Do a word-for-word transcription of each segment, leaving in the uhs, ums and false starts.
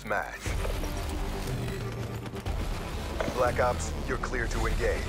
match. Black Ops, you're clear to engage.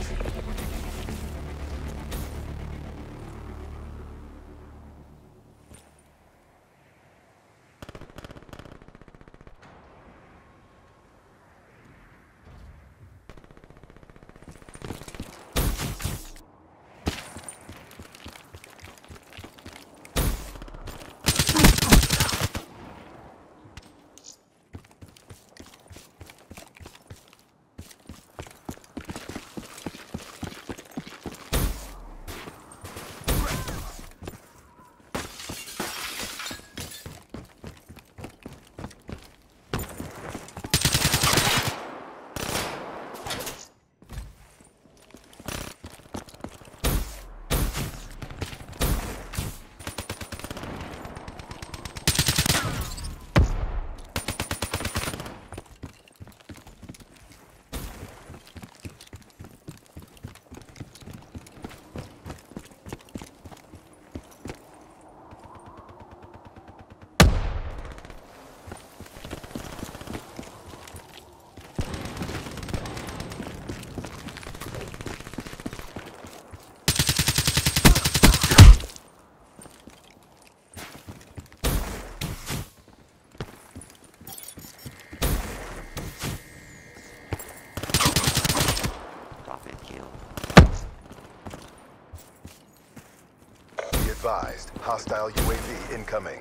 Advised, hostile U A V incoming.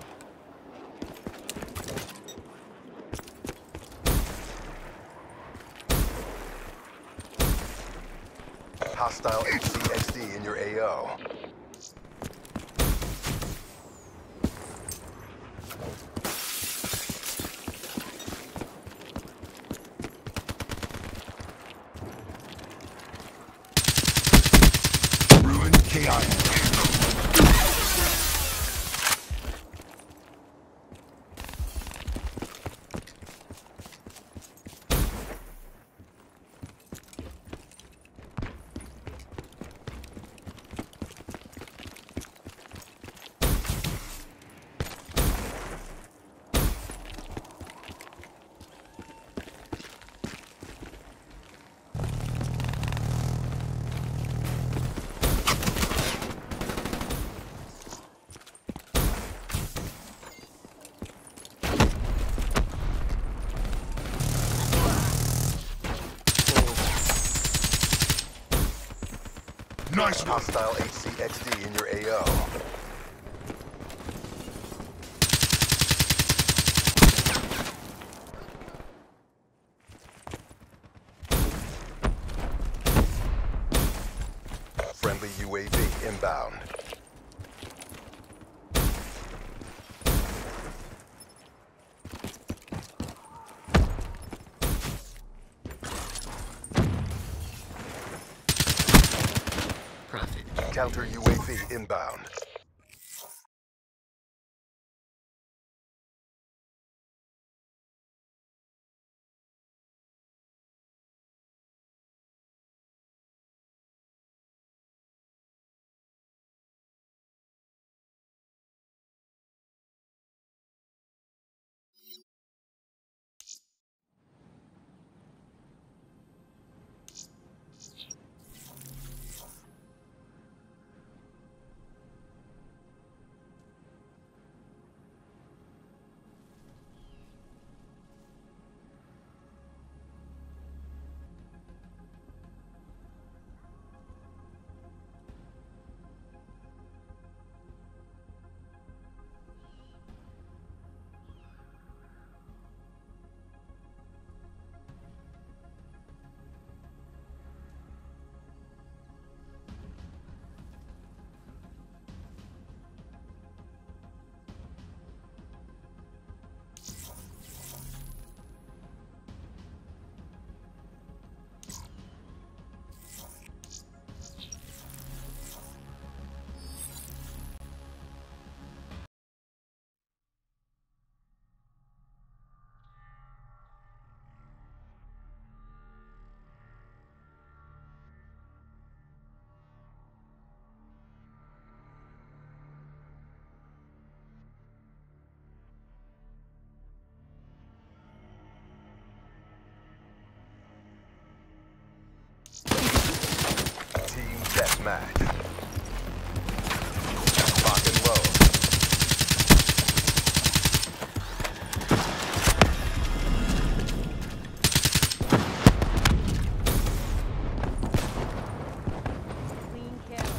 Hostile H C X D in your A O. Ruin K I. Nice one. Hostile H C X D in your A O. Friendly U A V inbound. Counter U A V inbound. match. Lock and load. Clean kill.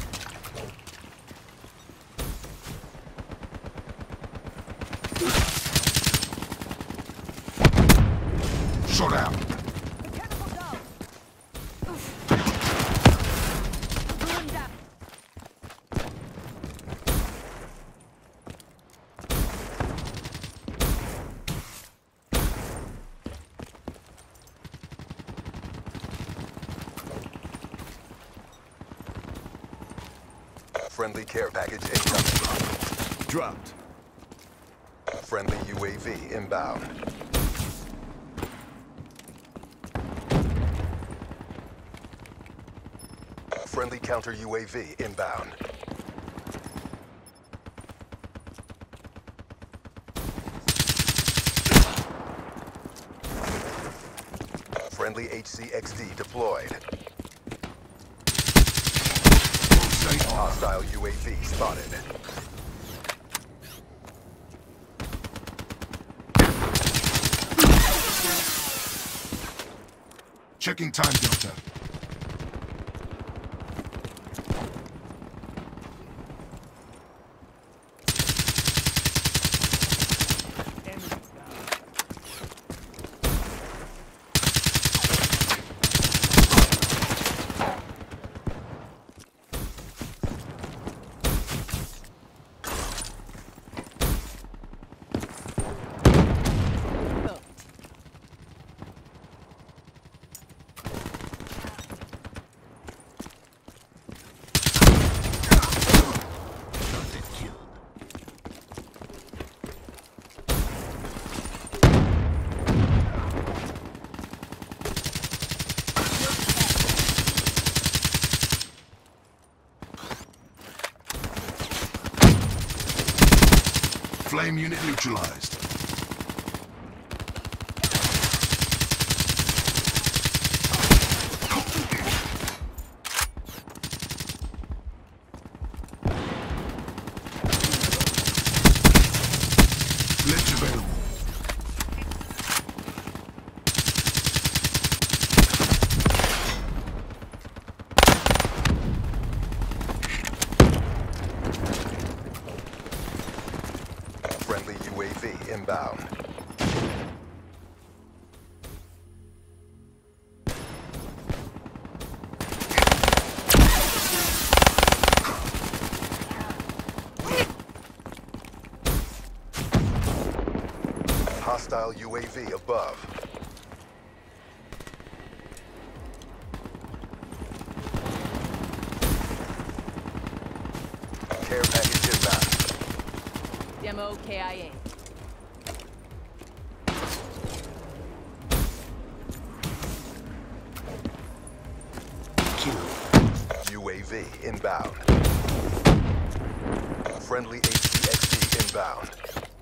Shot out. Mechanical down. Ruin that. Friendly care package incoming. Dropped. Friendly U A V inbound. Friendly counter U A V inbound. Friendly H C X D deployed. Hostile U A V spotted. Checking time delta. Flame unit neutralized. Glitch available. Friendly U A V inbound. Hostile U A V above. Care package inbound. Demo K I A. U A V inbound. Friendly H C X D inbound.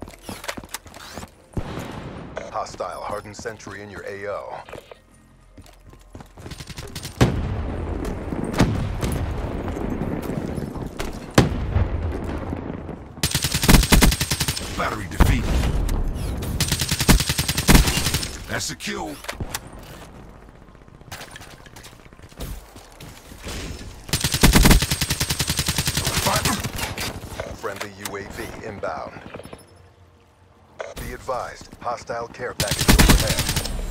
Hostile hardened sentry in your A O. Battery defeated. That's a kill. Friendly U A V inbound. Be advised, hostile care package overhead.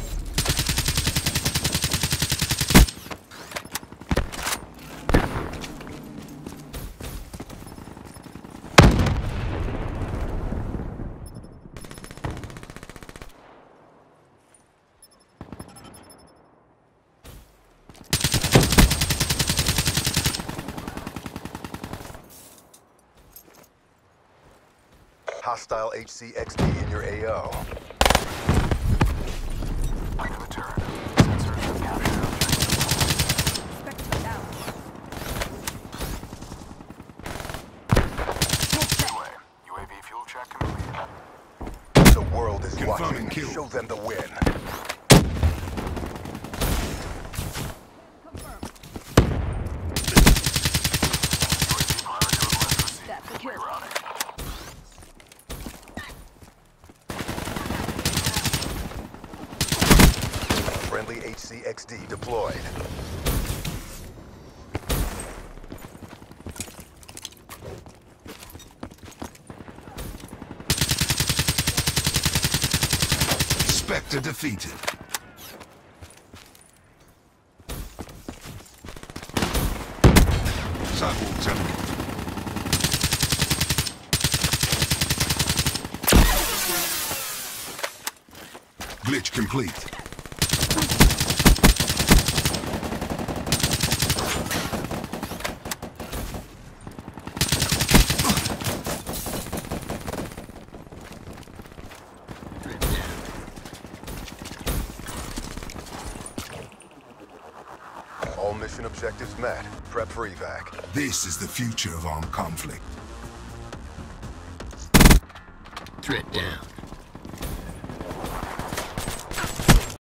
Hostile H C X D in your A O. Item return. Sensors have captured objective. Spectre down. Anyway, U A V fuel check complete. The world is Confirming watching. kill. Show them the win. C X D deployed. Spectre defeated. Sidewalk terminated. Glitch complete. All mission objectives met. Prep for evac. This is the future of armed conflict. Threat down.